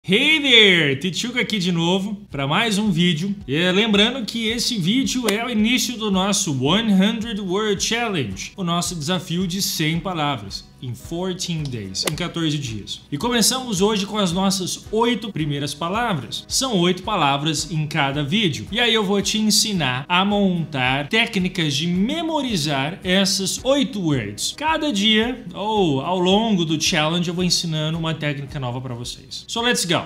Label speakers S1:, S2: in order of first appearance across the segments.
S1: Hey there! Tchuca aqui de novo para mais um vídeo. E lembrando que esse vídeo é o início do nosso 100 Word Challenge, o nosso desafio de 100 palavras em 14 days, em 14 dias. E começamos hoje com as nossas 8 primeiras palavras. São 8 palavras em cada vídeo. E aí eu vou te ensinar a montar técnicas de memorizar essas 8 words. Cada dia, ou ao longo do challenge, eu vou ensinando uma técnica nova para vocês. So let's go!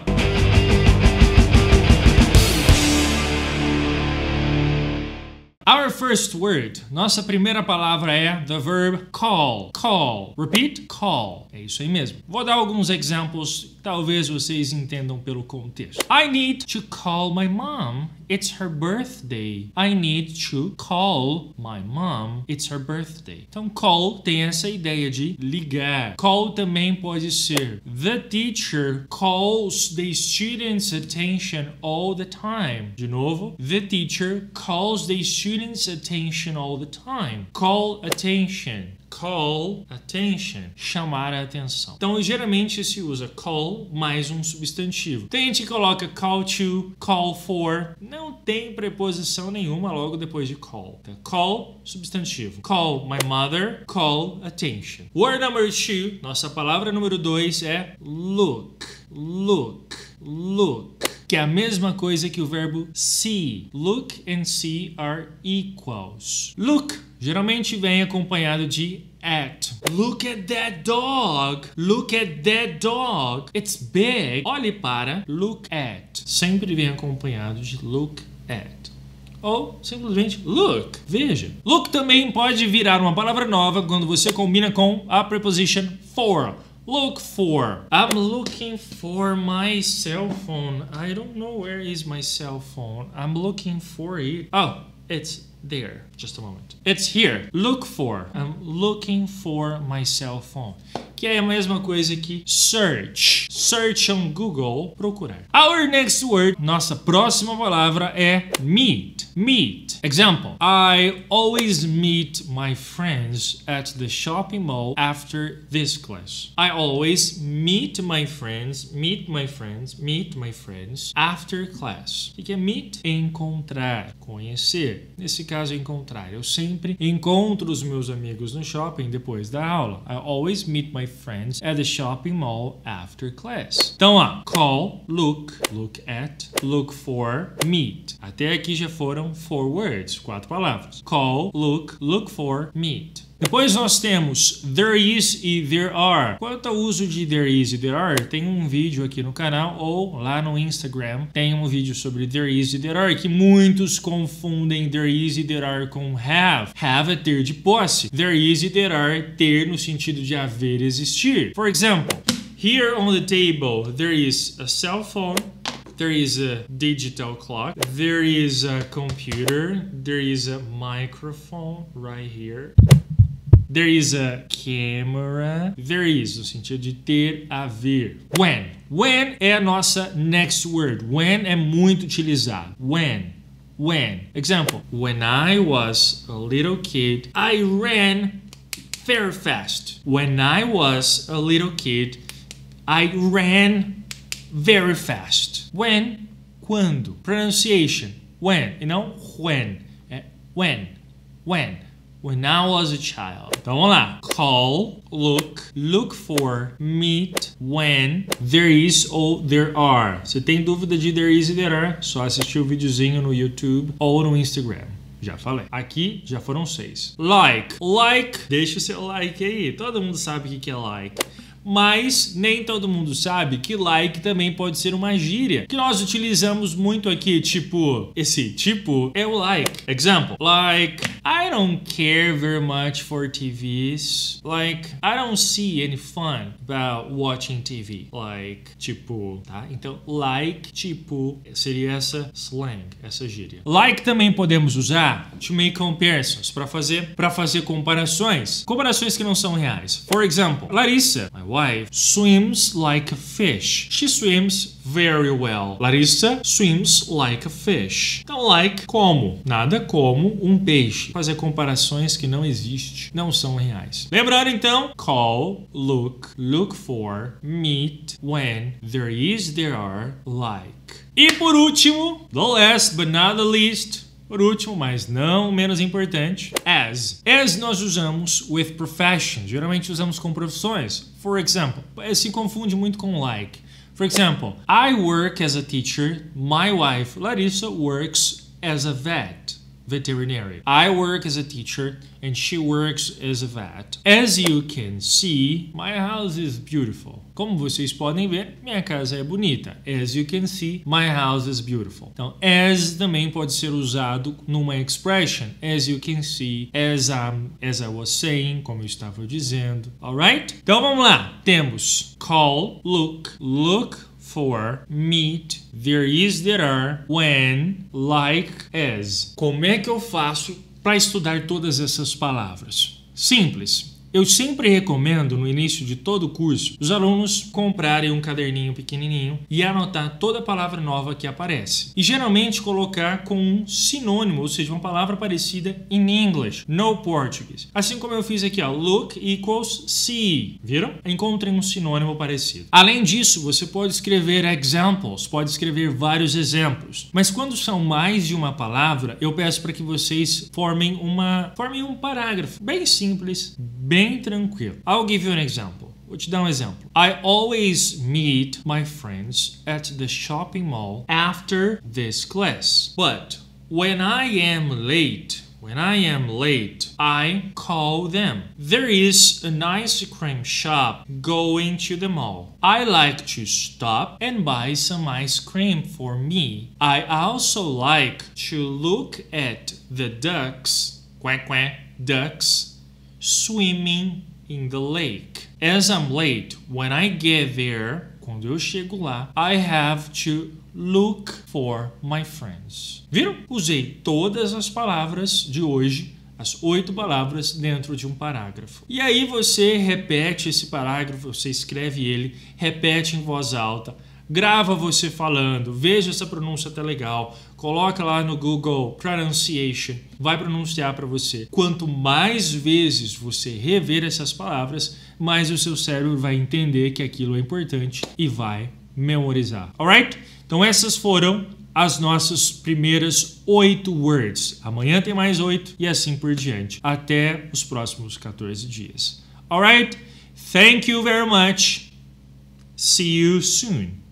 S1: Our first word, nossa primeira palavra é the verb call. Call. Repeat, call. É isso aí mesmo. Vou dar alguns exemplos, talvez vocês entendam pelo contexto. I need to call my mom. It's her birthday. I need to call my mom. It's her birthday. Então, call tem essa ideia de ligar. Call também pode ser the teacher calls the student's attention all the time. De novo, the teacher calls the student's attention all the time. Call attention. Call attention, chamar a atenção. Então, geralmente se usa call mais um substantivo. Tem gente que coloca call to, call for. Não tem preposição nenhuma logo depois de call. Então, call, substantivo. Call my mother, call attention. Word number 2, nossa palavra número 2 é look. Look, look. Que é a mesma coisa que o verbo see. Look and see are equals. Look geralmente vem acompanhado de at. Look at that dog. Look at that dog. It's big. Olhe para. Look at. Sempre vem acompanhado de look at. Ou simplesmente look, veja. Look também pode virar uma palavra nova quando você combina com a preposition for. Look for. I'm looking for my cell phone. I don't know where is my cell phone. I'm looking for it. Oh, it's there. Just a moment. It's here. Look for. I'm looking for my cell phone. Que é a mesma coisa que search. Search on Google, procurar. Our next word, nossa próxima palavra é meet. Meet. Example. I always meet my friends at the shopping mall after this class. I always meet my friends after class. O que é meet? Encontrar, conhecer. Nesse caso, encontrar. Eu sempre encontro os meus amigos no shopping depois da aula. I always meet my friends at the shopping mall after class. Então, call, look, look at, look for, meet. Até aqui já foram 4 words, 4 palavras. Call, look for, meet. Depois nós temos there is e there are. Quanto ao uso de there is e there are, tem um vídeo aqui no canal ou lá no Instagram tem um vídeo sobre there is e there are que muitos confundem there is e there are com have. Have é ter de posse. There is e there are ter no sentido de haver, existir. For example, here on the table there is a cell phone. There is a digital clock. There is a computer. There is a microphone right here. There is a camera. There is, no sentido de ter, haver. When. When é a nossa next word. When é muito utilizado. When. When. Example. When I was a little kid, I ran very fast. When I was a little kid, I ran very fast. When. Quando. Pronunciation. When. E não when. É when. When. When I was a child. Então vamos lá. Call, look for, meet, when, there is ou there are. Se tem dúvida de there is e there are, só assistir o videozinho no YouTube ou no Instagram. Já falei. Aqui já foram 6. Like. Like. Deixa o seu like aí. Todo mundo sabe o que é like. Mas nem todo mundo sabe que like também pode ser uma gíria que nós utilizamos muito aqui, tipo, esse tipo é o like. Example, like, I don't care very much for TVs. Like, I don't see any fun about watching TV. Like, tipo, tá? Então, like, tipo, seria essa slang, essa gíria. Like também podemos usar to make comparisons, para fazer comparações. Comparações que não são reais. For example, Larissa, my wife, swims like a fish. She swims very well. Larissa swims like a fish. Então, like, como. Nada como um peixe. Fazer comparações que não existem, não são reais. Lembrando, então, call, look for, meet, when, there are, like. E por último, the last but not the least, por último, mas não menos importante, as. As nós usamos with profession. Geralmente usamos com profissões. For example, se confunde muito com like. For example, I work as a teacher. My wife, Larissa, works as a veterinary. I work as a teacher and she works as a vet. As you can see, my house is beautiful. Como vocês podem ver, minha casa é bonita. As you can see, my house is beautiful. Então, as também pode ser usado numa expression. As you can see, as I was saying, como eu estava dizendo. Alright? Então, vamos lá. Temos call, look for, meet, there are, when, like, as. Como é que eu faço para estudar todas essas palavras? Simples. Eu sempre recomendo, no início de todo o curso, os alunos comprarem um caderninho pequenininho e anotar toda a palavra nova que aparece. E geralmente colocar com um sinônimo, ou seja, uma palavra parecida in English, no português. Assim como eu fiz aqui, ó, look equals see. Viram? Encontrem um sinônimo parecido. Além disso, você pode escrever examples, pode escrever vários exemplos. Mas quando são mais de uma palavra, eu peço para que vocês formem um parágrafo bem simples, bem tranquilo. I'll give you an example. Vou te dar um exemplo. I always meet my friends at the shopping mall after this class. But when I am late, I call them. There is an ice cream shop going to the mall. I like to stop and buy some ice cream for me. I also like to look at the ducks, quack quack, ducks, swimming in the lake. As I'm late, when I get there, quando eu chego lá, I have to look for my friends. Viram? Usei todas as palavras de hoje, as 8 palavras dentro de um parágrafo. E aí você repete esse parágrafo, você escreve ele, repete em voz alta, grava você falando, veja se a pronúncia tá legal, coloca lá no Google Pronunciation, vai pronunciar para você. Quanto mais vezes você rever essas palavras, mais o seu cérebro vai entender que aquilo é importante e vai memorizar. Alright? Então essas foram as nossas primeiras 8 words. Amanhã tem mais 8 e assim por diante, até os próximos 14 dias. Alright? Thank you very much. See you soon.